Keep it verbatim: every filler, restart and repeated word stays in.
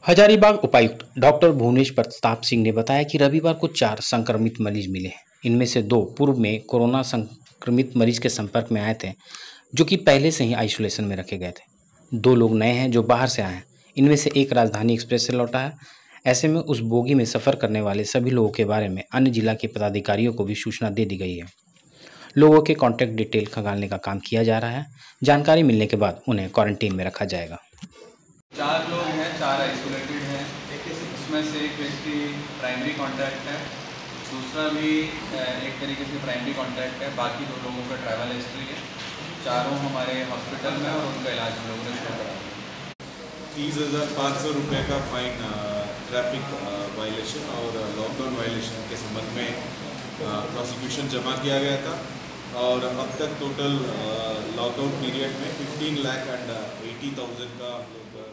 हजारीबाग उपायुक्त डॉक्टर भुवनेश प्रताप सिंह ने बताया कि रविवार को चार संक्रमित मरीज मिले हैं। इनमें से दो पूर्व में कोरोना संक्रमित मरीज के संपर्क में आए थे, जो कि पहले से ही आइसोलेशन में रखे गए थे। दो लोग नए हैं जो बाहर से आए हैं। इनमें से एक राजधानी एक्सप्रेस से लौटा है। ऐसे में उस बोगी में सफर करने वाले सभी लोगों के बारे में अन्य जिला के पदाधिकारियों को भी सूचना दे दी गई है। लोगों के कॉन्टैक्ट डिटेल खंगालने का काम किया जा रहा है। जानकारी मिलने के बाद उन्हें क्वारंटीन में रखा जाएगा। चार लोग हैं, चार आइसोलेटेड हैं। उसमें से एक व्यक्ति प्राइमरी कॉन्टैक्ट है, दूसरा भी एक तरीके से प्राइमरी कॉन्टैक्ट है। बाकी दो लोगों का ट्रैवल हिस्ट्री है। चारों हमारे हॉस्पिटल में और उनका इलाज हम लोगों ने शुरू करा। तीस हज़ार पाँच सौ रुपये का फाइन ट्रैफिक वायलेशन और लॉकडाउन वायलेशन के संबंध में प्रोसिक्यूशन जमा किया गया था और अब तक टोटल लॉकडाउन पीरियड में fifteen lakh and eighty thousand का हम लोग